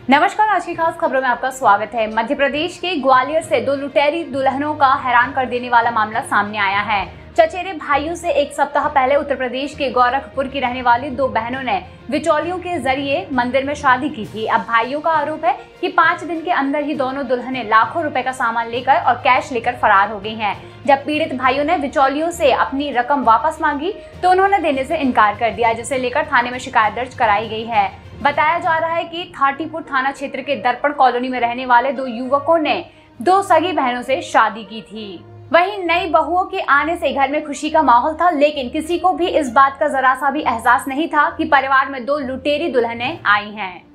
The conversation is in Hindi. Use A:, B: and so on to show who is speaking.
A: नमस्कार, आज की खास खबरों में आपका स्वागत है। मध्य प्रदेश के ग्वालियर से दो लुटेरी दुल्हनों का हैरान कर देने वाला मामला सामने आया है। चचेरे भाइयों से एक सप्ताह पहले उत्तर प्रदेश के गोरखपुर की रहने वाली दो बहनों ने बिचौलियों के जरिए मंदिर में शादी की थी। अब भाइयों का आरोप है कि 5 दिन के अंदर ही दोनों दुल्हनें लाखों रुपए का सामान लेकर और कैश लेकर फरार हो गई हैं। जब पीड़ित भाइयों ने बिचौलियों से अपनी रकम वापस मांगी तो उन्होंने देने से इनकार कर दिया, जिसे लेकर थाने में शिकायत दर्ज कराई गई है। बताया जा रहा है कि थाटीपुर थाना क्षेत्र के दर्पण कॉलोनी में रहने वाले दो युवकों ने दो सगी बहनों से शादी की थी। वहीं नई बहुओं के आने से घर में खुशी का माहौल था, लेकिन किसी को भी इस बात का जरा सा भी एहसास नहीं था कि परिवार में दो लुटेरी दुल्हनें आई हैं।